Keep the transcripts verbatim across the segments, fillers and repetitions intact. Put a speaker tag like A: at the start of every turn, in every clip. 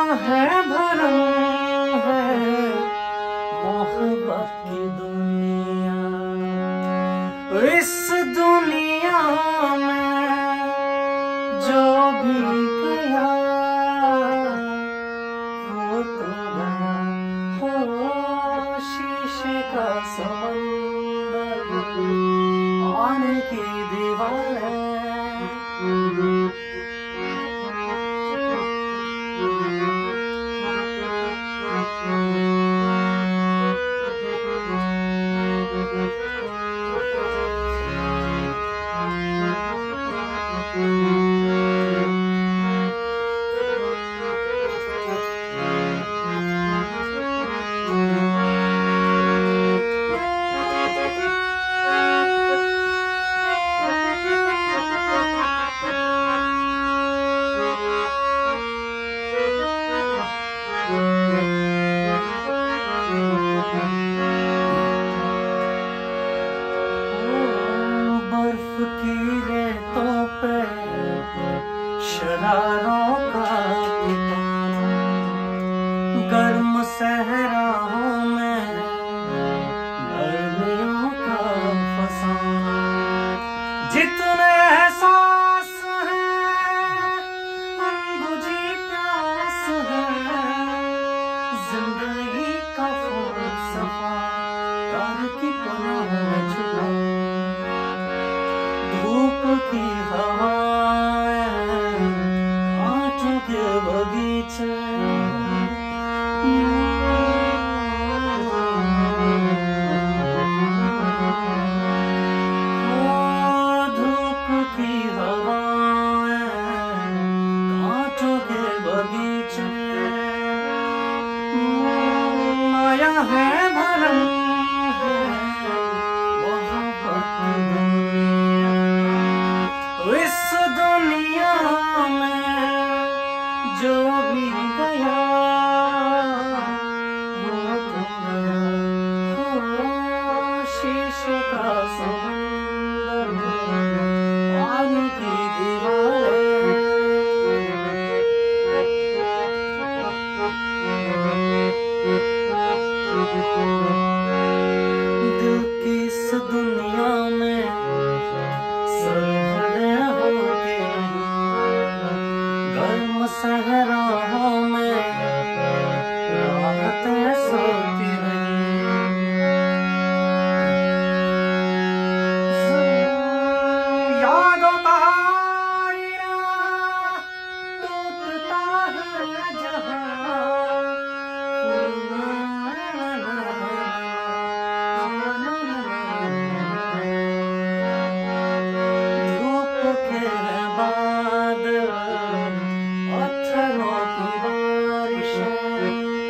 A: है भरम है मोहब्बत की दुनिया। इस दुनिया में जो भी गया वो तो गया हो शीशे का समंदर पानी की दीवार। बर्फ की रेतों पे शरारों का ठिकाना, गर्म सहराओं में गर्मियों का फसाना। जितने एहसास हैं अनबुझी प्यास है, जिंदगी का फलसफा प्यार की पनाह में छुपा। धूप की हवाएं कांटों के बगीचे, धूप की हवाएं कांटों के बगीचे। माया है भरम है मोहब्बत की दुनिया। इस दुनिया में जो भी गया वो तो गया हो शीशे का समंदर पानी की दीवारें। दिल की इस दुनिया में सरहदें होती रही, गर्म सहराओं में राहतें सोती रही। यादों का आईना टूटता है जहाँ, धूप के बादल पत्थरों की बारिशें।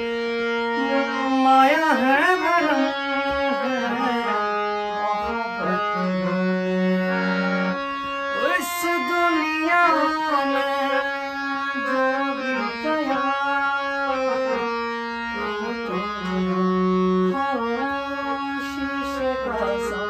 A: माया है भरम है मोहब्बत की दुनिया। इस दुनिया में जो भी गया वो तो गया हो शीशे का